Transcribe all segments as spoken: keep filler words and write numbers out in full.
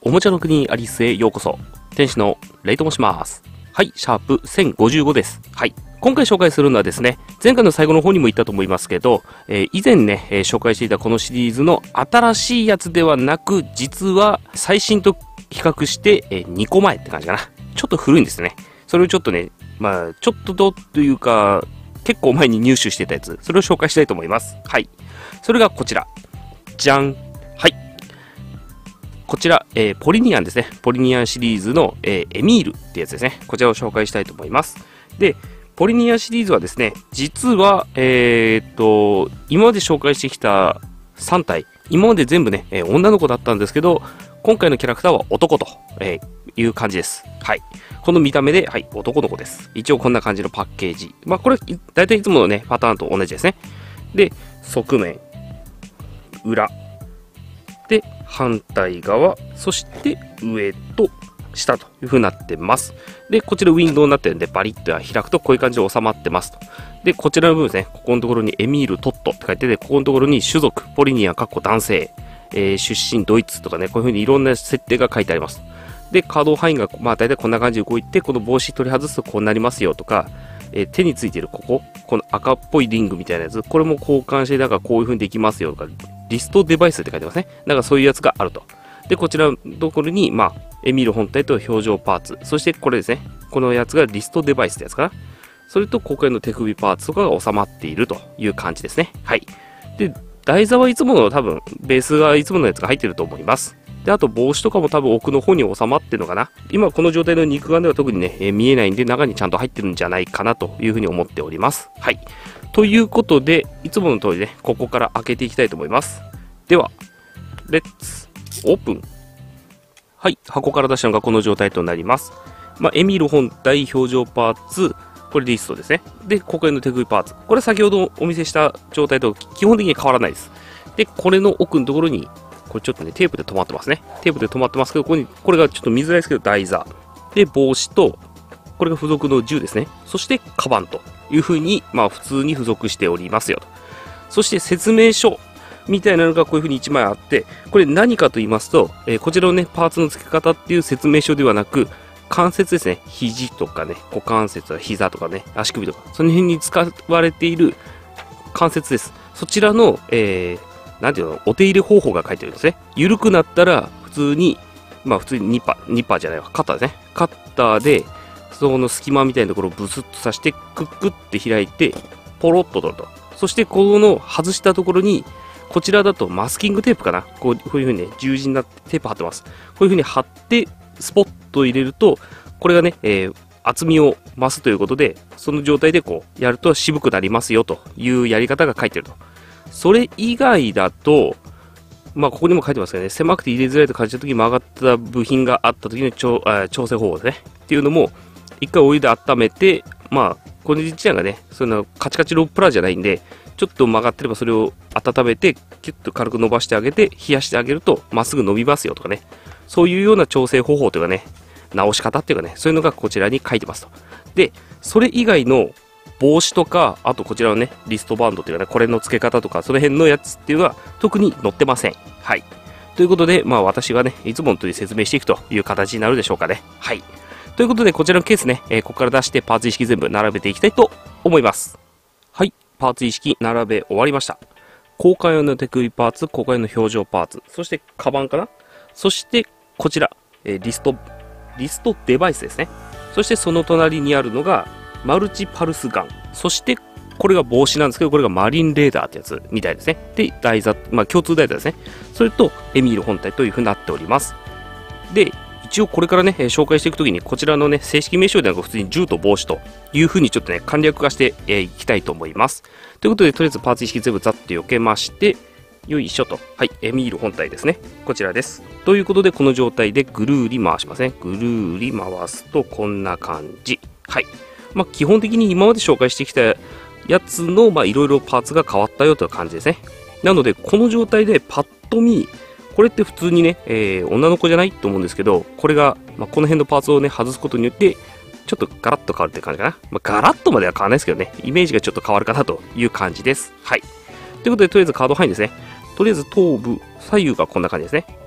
おもちゃの国アリスへようこそ。天使のレイと申します。はい、シャープせんごじゅうごです。はい。今回紹介するのはですね、前回の最後の方にも言ったと思いますけど、えー、以前ね、えー、紹介していたこのシリーズの新しいやつではなく、実は最新と比較して、えー、にこまえって感じかな。ちょっと古いんですね。それをちょっとね、まあ、ちょっとどうというか、結構前に入手してたやつ、それを紹介したいと思います。はい。それがこちら。じゃん。はい。こちら、えー、ポリニアンですね。ポリニアンシリーズの、えー、エミールってやつですね。こちらを紹介したいと思います。で、ポリニアンシリーズはですね、実は、えー、っと、今まで紹介してきたさん体、今まで全部ね、えー、女の子だったんですけど、今回のキャラクターは男と、えー、いう感じです。はい。この見た目で、はい、男の子です。一応こんな感じのパッケージ。まあ、これ、大体いつものね、パターンと同じですね。で、側面、裏、で、反対側、そして上と下という風になってます。で、こちらウィンドウになってるんで、バリッと開くとこういう感じで収まってますと。で、こちらの部分ですね、ここのところにエミール・トットって書いてて、ここのところに種族、ポリニア、かっこ男性、えー、出身ドイツとかね、こういう風にいろんな設定が書いてあります。で、可動範囲が、まあ大体こんな感じで動いて、この帽子取り外すとこうなりますよとか、えー、手についてるここ、この赤っぽいリングみたいなやつ、これも交換して、だからこういう風にできますよとか、リストデバイスって書いてますね。だからそういうやつがあると。で、こちらのところに、まあ、エミール本体と表情パーツ、そしてこれですね。このやつがリストデバイスってやつかな。それと今回の手首パーツとかが収まっているという感じですね。はい。で、台座はいつもの多分、ベースがいつものやつが入ってると思います。で、あと帽子とかも多分奥の方に収まってるのかな。今この状態の肉眼では特にね、えー、見えないんで中にちゃんと入ってるんじゃないかなというふうに思っております。はい。ということで、いつもの通りね、ここから開けていきたいと思います。では、レッツ、オープン。はい、箱から出したのがこの状態となります。まあ、エミール本体、表情パーツ、これリストですね。で、今回の手首パーツ。これ先ほどお見せした状態と基本的に変わらないです。で、これの奥のところに、これちょっとね、テープで止まってますね。テープで止まってますけど、ここに、これがちょっと見づらいですけど、台座。で、帽子と、これが付属の銃ですね。そして、カバンという風に、まあ、普通に付属しておりますよと。そして、説明書みたいなのがこういう風にいちまいあって、これ何かと言いますと、えー、こちらのね、パーツの付け方っていう説明書ではなく、関節ですね。肘とかね、股関節、膝とかね、足首とか、その辺に使われている関節です。そちらの、えー、なんていうの、お手入れ方法が書いてるんですね。緩くなったら、普通に、まあ普通にニッパー、ニッパーじゃないわ、カッターですね。カッターで、その隙間みたいなところをブスッと刺して、クックって開いて、ポロッと取ると。そして、この外したところに、こちらだとマスキングテープかな。こうこういう風にね、十字になってテープ貼ってます。こういう風に貼って、スポッと入れると、これがね、えー、厚みを増すということで、その状態でこう、やると渋くなりますよというやり方が書いてると。それ以外だと、まあ、ここにも書いてますけどね、狭くて入れづらいと感じたときに曲がった部品があったときの調調整方法ですね。っていうのも、一回お湯で温めて、まあ、これ自体がね、そんなカチカチロップラーじゃないんで、ちょっと曲がってればそれを温めて、キュッと軽く伸ばしてあげて、冷やしてあげると、まっすぐ伸びますよとかね。そういうような調整方法というかね、直し方っていうかね、そういうのがこちらに書いてますと。で、それ以外の帽子とか、あとこちらのね、リストバンドというかね、これの付け方とか、その辺のやつっていうのは特に載ってません。はい。ということで、まあ私がね、いつもの通り説明していくという形になるでしょうかね。はい。ということで、こちらのケースね、えー、ここから出してパーツ一式全部並べていきたいと思います。はい。パーツ一式並べ終わりました。交換用の手首パーツ、交換用の表情パーツ、そしてカバンかな。そしてこちら、えー、リスト、リストデバイスですね。そしてその隣にあるのが、マルチパルスガン。そして、これが帽子なんですけど、これがマリンレーダーってやつみたいですね。で、台座、まあ共通台座ですね。それと、エミール本体という風になっております。で、一応これからね、紹介していくときに、こちらのね、正式名称ではなく普通に銃と帽子という風にちょっとね、簡略化してい、えー、きたいと思います。ということで、とりあえずパーツ一式全部ざっと避けまして、よいしょと。はい、エミール本体ですね。こちらです。ということで、この状態でぐるーり回しますね。ぐるーり回すと、こんな感じ。はい。まあ、基本的に今まで紹介してきたやつの、まあ、いろいろパーツが変わったよという感じですね。なので、この状態でパッと見、これって普通にね、えー、女の子じゃないと思うんですけど、これが、まあ、この辺のパーツをね、外すことによって、ちょっとガラッと変わるって感じかな。まあ、ガラッとまでは変わらないですけどね、イメージがちょっと変わるかなという感じです。はい。ということで、とりあえずカード範囲ですね。とりあえず頭部、左右がこんな感じですね。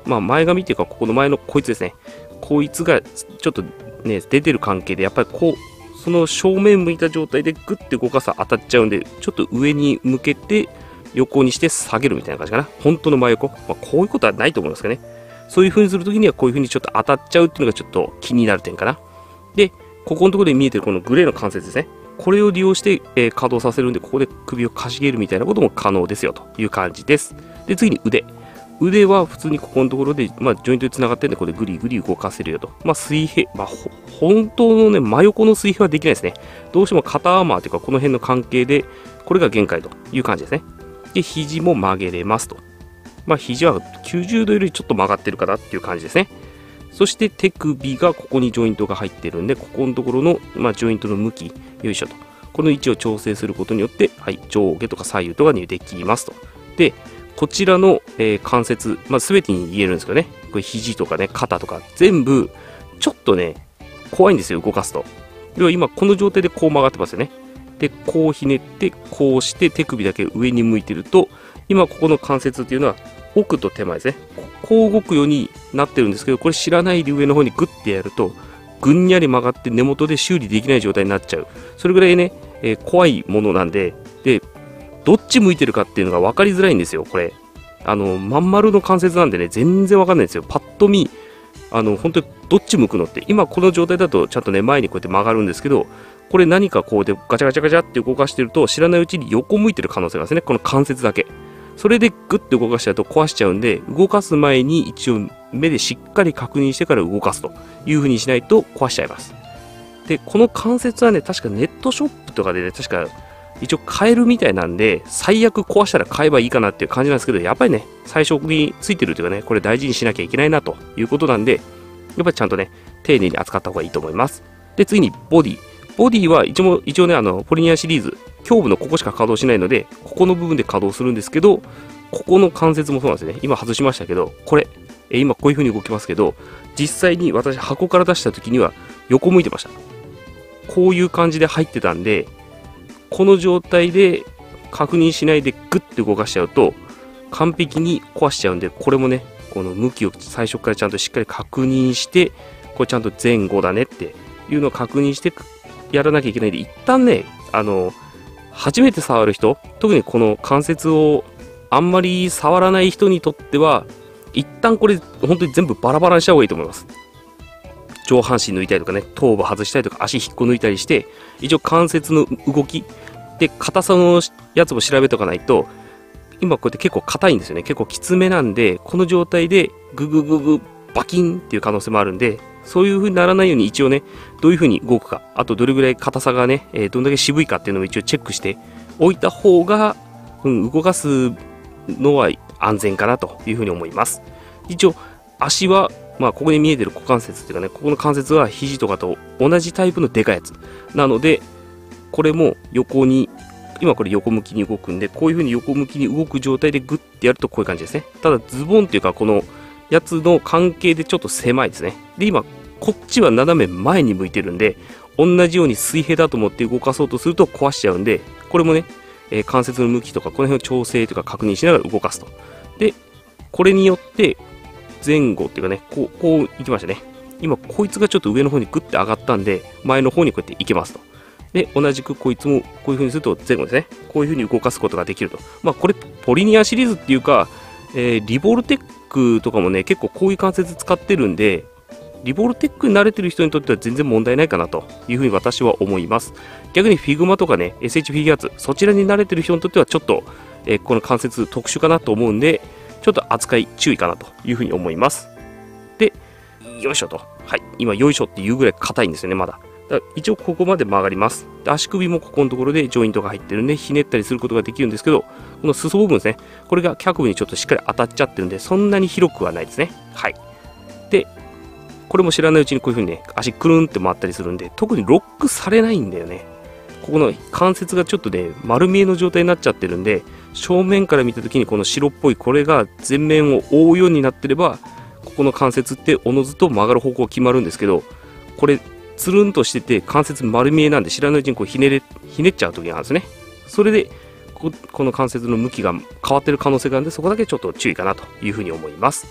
まあ前髪っていうか、ここの前のこいつですね。こいつがちょっとね、出てる関係で、やっぱりこう、その正面向いた状態でグッて動かすと当たっちゃうんで、ちょっと上に向けて横にして下げるみたいな感じかな。本当の真横。まあこういうことはないと思いますけどね。そういう風にするときにはこういう風にちょっと当たっちゃうっていうのがちょっと気になる点かな。で、ここのところで見えてるこのグレーの関節ですね。これを利用して、えー、稼働させるんで、ここで首をかしげるみたいなことも可能ですよという感じです。で、次に腕。腕は普通にここのところで、まあ、ジョイントで繋がってるんで、これグリグリ動かせるよと。まあ、水平、まあ、本当のね、真横の水平はできないですね。どうしても肩アーマーというか、この辺の関係で、これが限界という感じですね。で、肘も曲げれますと。まあ、肘はきゅうじゅうどよりちょっと曲がってるかなっていう感じですね。そして手首がここにジョイントが入ってるんで、ここのところの、まあ、ジョイントの向き、よいしょと。この位置を調整することによって、はい、上下とか左右とかにできますと。で、こちらの、えー、関節、まあ、全てに言えるんですけどね、これ肘とかね、肩とか、全部、ちょっとね、怖いんですよ、動かすと。要は今、この状態でこう曲がってますよね。で、こうひねって、こうして手首だけ上に向いてると、今ここの関節っていうのは、奥と手前ですね。こう動くようになってるんですけど、これ知らないで上の方にグッてやると、ぐんにゃり曲がって根元で修理できない状態になっちゃう。それぐらいね、えー、怖いものなんで、で、どっち向いてるかっていうのが分かりづらいんですよ、これ。あの、まん丸の関節なんでね、全然分かんないんですよ。パッと見、あの、本当にどっち向くのって、今この状態だとちゃんとね、前にこうやって曲がるんですけど、これ何かこうでガチャガチャガチャって動かしてると、知らないうちに横向いてる可能性があるんですね、この関節だけ。それでグッて動かしちゃうと壊しちゃうんで、動かす前に一応目でしっかり確認してから動かすという風にしないと壊しちゃいます。で、この関節はね、確かネットショップとかでね、確か一応買えるみたいなんで、最悪壊したら買えばいいかなっていう感じなんですけど、やっぱりね、最初についてるというかね、これ大事にしなきゃいけないなということなんで、やっぱりちゃんとね、丁寧に扱った方がいいと思います。で、次にボディ。ボディは一応、一応ね、あの、ポリニアシリーズ、胸部のここしか稼働しないので、ここの部分で稼働するんですけど、ここの関節もそうなんですね。今外しましたけど、これ、え今こういう風に動きますけど、実際に私箱から出した時には横向いてました。こういう感じで入ってたんで、この状態で確認しないでグッて動かしちゃうと、完璧に壊しちゃうんで、これもね、この向きを最初からちゃんとしっかり確認して、これちゃんと前後だねっていうのを確認してやらなきゃいけないんで、一旦ね、あの、初めて触る人、特にこの関節をあんまり触らない人にとっては、一旦これ本当に全部バラバラにした方がいいと思います。上半身抜いたりとかね、頭部外したりとか足引っこ抜いたりして、一応関節の動きで硬さのやつも調べとかないと、今こうやって結構硬いんですよね。結構きつめなんで、この状態でググググバキンっていう可能性もあるんで、そういう風にならないように一応ね、どういう風に動くか、あとどれぐらい硬さがね、えー、どんだけ渋いかっていうのを一応チェックしておいた方が、うん、動かすのは安全かなという風に思います。一応、足は、まあ、ここに見えてる股関節っていうかね、ここの関節は肘とかと同じタイプのでかいやつ。なので、これも横に、今これ横向きに動くんで、こういう風に横向きに動く状態でグッてやるとこういう感じですね。ただ、ズボンっていうか、このやつの関係でちょっと狭いですね。で、今、こっちは斜め前に向いてるんで、同じように水平だと思って動かそうとすると壊しちゃうんで、これもね、えー、関節の向きとか、この辺を調整とか確認しながら動かすと。で、これによって、前後っていうかね、こう、こう行きましたね。今、こいつがちょっと上の方にグッて上がったんで、前の方にこうやって行けますと。で、同じくこいつもこういう風にすると前後ですね。こういう風に動かすことができると。まあ、これ、ポリニアシリーズっていうか、えー、リボルテックとかもね、結構こういう関節使ってるんで、リボルテックに慣れてる人にとっては全然問題ないかなという風に私は思います。逆にフィグマとかね、エスエイチ フィギュアーツ、そちらに慣れてる人にとってはちょっと、えー、この関節特殊かなと思うんで、ちょっと扱い注意かなという風に思います。で、よいしょと。はい。今、よいしょっていうぐらい硬いんですよね、まだ。だから一応ここまで曲がります。で、足首もここのところでジョイントが入ってるんで、ひねったりすることができるんですけど、この裾部分ですね。これが脚部にちょっとしっかり当たっちゃってるんで、そんなに広くはないですね。はい。で、これも知らないうちにこういう風にね、足くるんって回ったりするんで、特にロックされないんだよね。ここの関節がちょっとね、丸見えの状態になっちゃってるんで、正面から見た時にこの白っぽいこれが前面を覆うようになってれば、ここの関節っておのずと曲がる方向決まるんですけど、これつるんとしてて関節丸見えなんで知らないうちにこうひねれひねっちゃう時があるんですね。それでここの関節の向きが変わってる可能性があるんで、そこだけちょっと注意かなというふうに思います。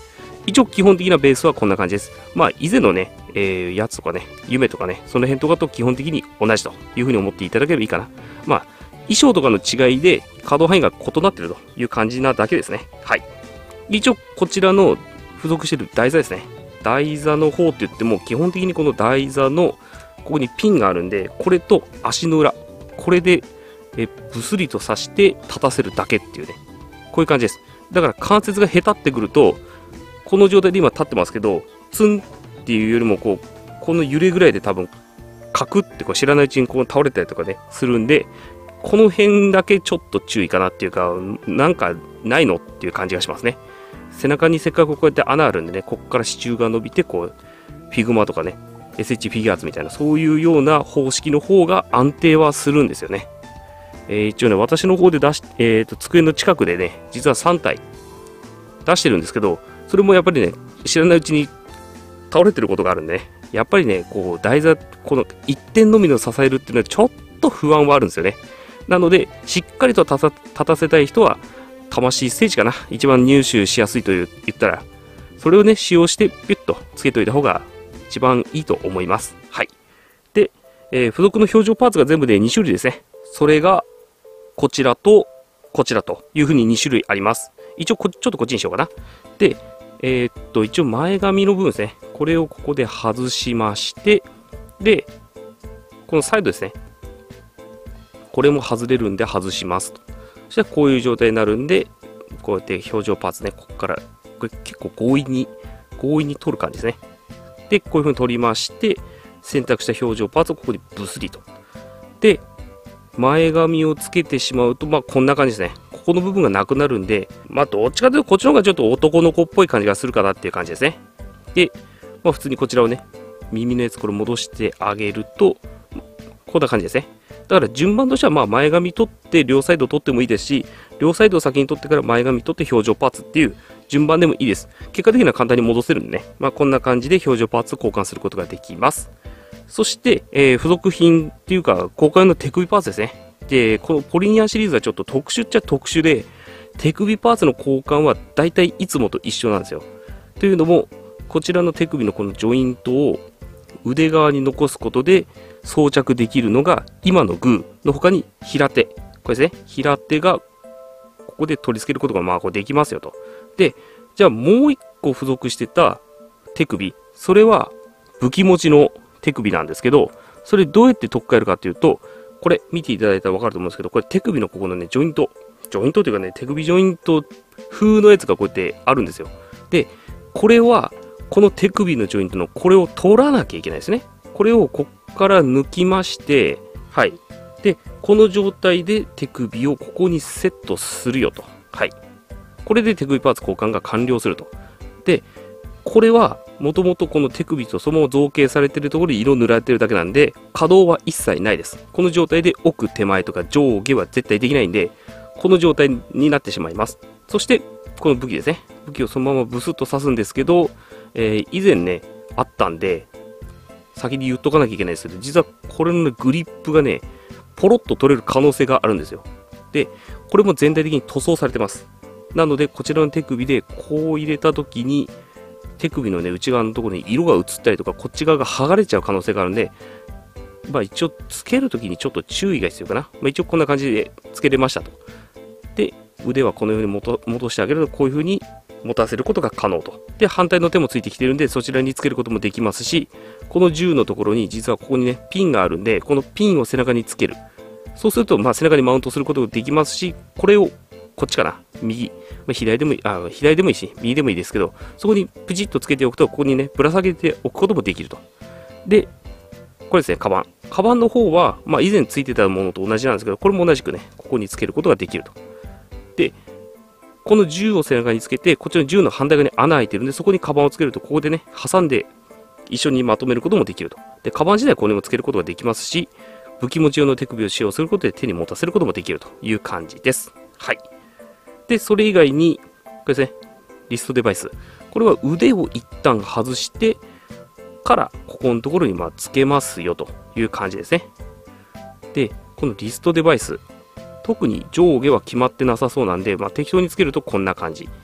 一応基本的なベースはこんな感じです。まあ以前のね、えー、やつとかね、夢とかね、その辺とかと基本的に同じというふうに思っていただければいいかな。まあ衣装とかの違いで可動範囲が異なっているという感じなだけですね。はい。一応こちらの付属している台座ですね。台座の方って言っても基本的にこの台座のここにピンがあるんで、これと足の裏、これでえブスリと刺して立たせるだけっていうね、こういう感じです。だから関節がへたってくると、この状態で今立ってますけど、ツンっていうよりもこう、この揺れぐらいで多分カクってこう知らないうちにこう倒れたりとかねするんで、この辺だけちょっと注意かなっていうか、なんかないのっていう感じがしますね。背中にせっかくこうやって穴あるんでね、ここから支柱が伸びてこうフィグマとかね エスエイチ フィギュアーズみたいな、そういうような方式の方が安定はするんですよね。えー、一応ね、私の方で出し、えーと、机の近くでね、実はさんたい出してるんですけど、それもやっぱりね、知らないうちに倒れてることがあるんでね、やっぱりね、こう台座、この一点のみの支えるっていうのはちょっと不安はあるんですよね。なので、しっかりと立た、立たせたい人は、魂ステージかな、一番入手しやすいという言ったら、それをね、使用してピュッとつけといた方が一番いいと思います。はい。で、えー、付属の表情パーツが全部でにしゅるいですね。それが、こちらと、こちらというふうににしゅるいあります。一応こ、ちょっとこっちにしようかな。で、えー、っと、一応前髪の部分ですね。これをここで外しまして、で、このサイドですね。これも外れるんで外しますと。そしたらこういう状態になるんで、こうやって表情パーツね、ここから、これ結構強引に、強引に取る感じですね。で、こういうふうに取りまして、選択した表情パーツをここにブスリと。で、前髪をつけてしまうと、まあこんな感じですね。ここの部分がなくなるんで、まあどっちかというとこっちの方がちょっと男の子っぽい感じがするかなっていう感じですね。で、まあ普通にこちらをね、耳のやつこれ戻してあげると、こんな感じですね。だから順番としてはまあ前髪取って両サイド取ってもいいですし、両サイドを先に取ってから前髪取って表情パーツっていう順番でもいいです。結果的には簡単に戻せるんでね、まあこんな感じで表情パーツを交換することができます。そして、えー、付属品っていうか、交換の手首パーツですね。で、このポリニアンシリーズはちょっと特殊っちゃ特殊で、手首パーツの交換はだいたいいつもと一緒なんですよ。というのも、こちらの手首のこのジョイントを腕側に残すことで装着できるのが、今のグーの他に平手。これですね。平手がここで取り付けることがまあこうできますよと。で、じゃあもう一個付属してた手首。それは武器持ちの手首なんですけど、それどうやって取っ換えるかっていうと、これ見ていただいたら分かると思うんですけど、これ手首のここのね、ジョイント。ジョイントというかね、手首ジョイント風のやつがこうやってあるんですよ。で、これは、この手首のジョイントのこれを取らなきゃいけないですね。これをこっから抜きまして、はい。で、この状態で手首をここにセットするよと。はい。これで手首パーツ交換が完了すると。で、これは、もともとこの手首とそのまま造形されているところに色塗られているだけなんで、可動は一切ないです。この状態で奥手前とか上下は絶対できないんで、この状態になってしまいます。そして、この武器ですね。武器をそのままブスッと刺すんですけど、えー、以前ね、あったんで、先に言っとかなきゃいけないですけど、実はこれの、ね、グリップがね、ポロッと取れる可能性があるんですよ。で、これも全体的に塗装されてます。なので、こちらの手首でこう入れたときに、手首のね、内側のところに色が移ったりとか、こっち側が剥がれちゃう可能性があるんで、まあ一応、つけるときにちょっと注意が必要かな。まあ一応こんな感じでつけれましたと。で、腕はこのように戻戻してあげると、こういう風に持たせることが可能と。で、反対の手もついてきてるんで、そちらにつけることもできますし、この銃のところに、実はここにね、ピンがあるんで、このピンを背中につける。そうすると、まあ背中にマウントすることができますし、これを、こっちかな、右、まあ、左でもいい、あ、左でもいいし、右でもいいですけど、そこにプチッとつけておくと、ここにね、ぶら下げておくこともできると。で、これですね、カバン。カバンの方は、まあ以前ついてたものと同じなんですけど、これも同じくね、ここにつけることができると。で、この銃を背中につけて、こっちの銃の反対側に穴開いてるんで、そこにカバンをつけると、ここでね、挟んで一緒にまとめることもできると。で、カバン自体はここにもつけることができますし、武器持ち用の手首を使用することで手に持たせることもできるという感じです。はい。で、それ以外に、これですね、リストデバイス。これは腕を一旦外して、から、ここのところにまあつけますよという感じですね。で、このリストデバイス。特に上下は決まってなさそうなんで、まあ、適当につけるとこんな感じ。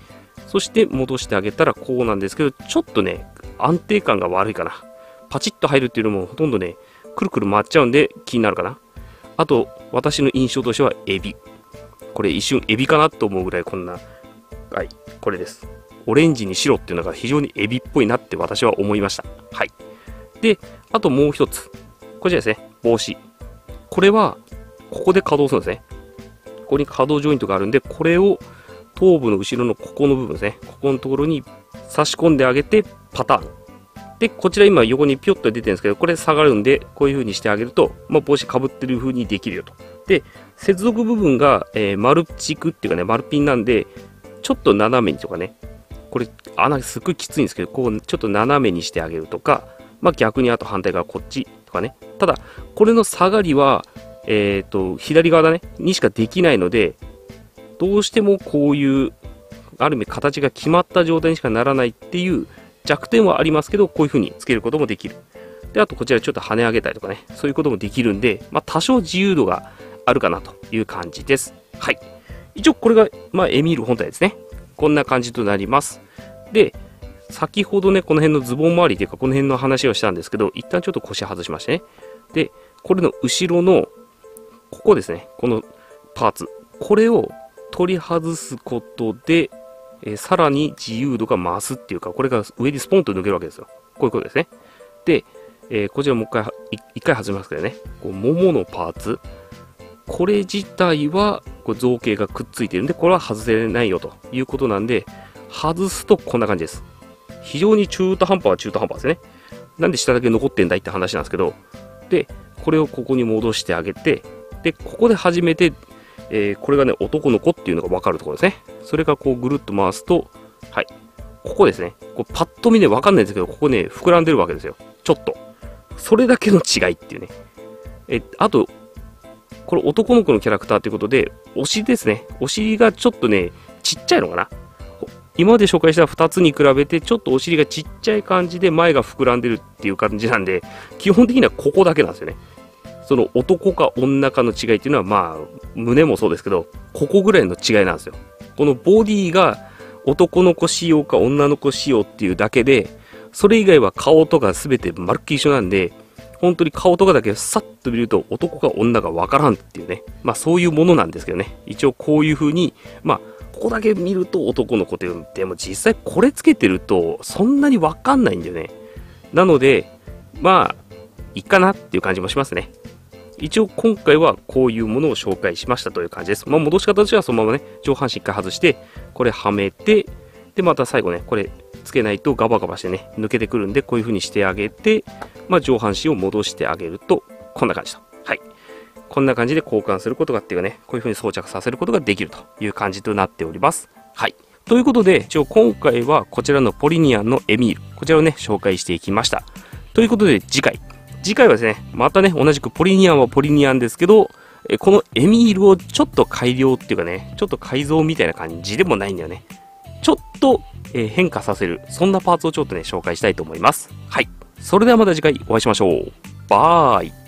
そして戻してあげたらこうなんですけど、ちょっとね、安定感が悪いかな。パチッと入るっていうのもほとんどね、くるくる回っちゃうんで気になるかな。あと、私の印象としてはエビ。これ一瞬エビかなと思うぐらいこんな、はい、これです。オレンジに白っていうのが非常にエビっぽいなって私は思いました。はい。で、あともう一つ。こちらですね、帽子。これは、ここで稼働するんですね。ここに可動ジョイントがあるんで、これを頭部の後ろのここの部分ですね。ここのところに差し込んであげて、パターン。で、こちら今横にピョッと出てるんですけど、これ下がるんで、こういう風にしてあげると、まあ、帽子かぶってる風にできるよと。で、接続部分が、えー、丸軸っていうかね、丸ピンなんで、ちょっと斜めにとかね、これ穴すっごいきついんですけど、こうちょっと斜めにしてあげるとか、まあ、逆にあと反対側こっちとかね。ただ、これの下がりは、えっと、左側だね、にしかできないので、どうしてもこういう、ある意味形が決まった状態にしかならないっていう弱点はありますけど、こういう風につけることもできる。で、あとこちらちょっと跳ね上げたりとかね、そういうこともできるんで、まあ、多少自由度があるかなという感じです。はい。一応これが、まあ、エミール本体ですね。こんな感じとなります。で、先ほどね、この辺のズボン周りというか、この辺の話をしたんですけど、一旦ちょっと腰外しましてね。で、これの後ろの、ここですね、このパーツ。これを取り外すことで、えー、さらに自由度が増すっていうか、これが上にスポンと抜けるわけですよ。こういうことですね。で、えー、こちらもう一回、一回外しますけどね、こう、もものパーツ。これ自体は、こう造形がくっついてるんで、これは外せないよということなんで、外すとこんな感じです。非常に中途半端は中途半端ですね。なんで下だけ残ってんだいって話なんですけど、で、これをここに戻してあげて、で、ここで初めて、えー、これがね、男の子っていうのが分かるところですね。それがこうぐるっと回すと、はい、ここですね。こうパッと見ね、分かんないんですけど、ここね、膨らんでるわけですよ。ちょっと。それだけの違いっていうね。え、あと、これ男の子のキャラクターということで、お尻ですね。お尻がちょっとね、ちっちゃいのかな。今まで紹介したふたつに比べて、ちょっとお尻がちっちゃい感じで前が膨らんでるっていう感じなんで、基本的にはここだけなんですよね。その男か女かの違いっていうのは、まあ、胸もそうですけど、ここぐらいの違いなんですよ。このボディが男の子仕様か女の子仕様っていうだけで、それ以外は顔とか全てまるっきり一緒なんで、本当に顔とかだけさっと見ると男か女かわからんっていうね。まあそういうものなんですけどね。一応こういう風に、まあ、ここだけ見ると男の子っていう、でも実際これつけてるとそんなにわかんないんだよね。なので、まあ、いいかなっていう感じもしますね。一応今回はこういうものを紹介しましたという感じです。まあ戻し方としてはそのままね、上半身一回外して、これはめて、でまた最後ね、これつけないとガバガバしてね、抜けてくるんで、こういう風にしてあげて、まあ上半身を戻してあげると、こんな感じと。はい。こんな感じで交換することがっていうかね、こういう風に装着させることができるという感じとなっております。はい。ということで、一応今回はこちらのポリニアンのエミール、こちらをね、紹介していきました。ということで次回。次回はですね、またね、同じくポリニアンはポリニアンですけど、えこのエミールをちょっと改良っていうかね、ちょっと改造みたいな感じでもないんだよね。ちょっと、えー変化させる、そんなパーツをちょっとね、紹介したいと思います。はい。それではまた次回お会いしましょう。バーイ。